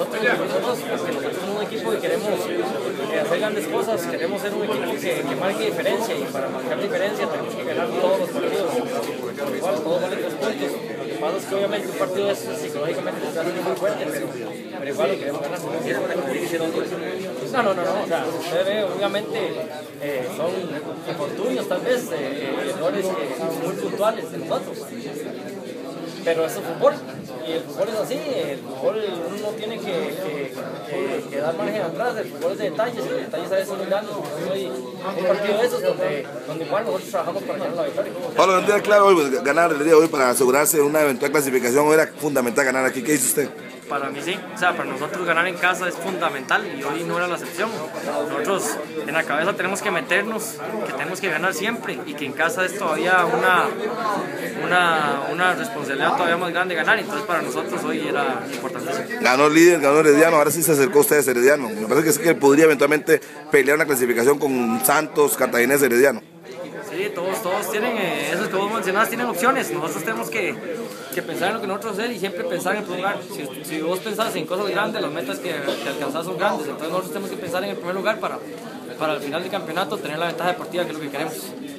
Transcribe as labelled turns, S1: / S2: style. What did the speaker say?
S1: nosotros somos un equipo que queremos hacer grandes cosas, queremos ser un equipo que marque diferencia, y para marcar diferencia tenemos que ganar todos los partidos. Igual, todos valen 3 puntos. Lo que pasa es que obviamente un partido es psicológicamente se está haciendo muy fuerte, pero igual lo queremos ganar. No, o sea, usted ve, obviamente son infortunios tal vez, errores muy puntuales de nosotros. Pero eso es fútbol, y el fútbol es así, el fútbol uno tiene que dar margen atrás, el fútbol es de detalles, y los detalles a veces son muy grandes. Hoy un partido de esos donde igual nosotros trabajamos para ganar la victoria.
S2: Pablo, no tiene claro hoy, ganar el día de hoy para asegurarse una eventual clasificación, hoy era fundamental ganar aquí. ¿Qué dice usted?
S1: Para mí sí, o sea, para nosotros ganar en casa es fundamental, y hoy no era la excepción. Nosotros en la cabeza tenemos que meternos, que tenemos que ganar siempre, y que en casa es todavía una responsabilidad todavía más grande ganar, entonces para nosotros hoy era importantísimo.
S2: Ganó el líder, ganó Herediano, ahora sí se acercó usted a Herediano. Me parece que sí que podría eventualmente pelear una clasificación con Santos, Cartaginés, Herediano.
S1: Sí, todos tienen, esos que vos mencionás, tienen opciones. Nosotros tenemos que pensar en lo que nosotros hacemos y siempre pensar en el primer lugar. Si vos pensás en cosas grandes, las metas que alcanzás son grandes. Entonces nosotros tenemos que pensar en el primer lugar para al final del campeonato tener la ventaja deportiva, que es lo que queremos.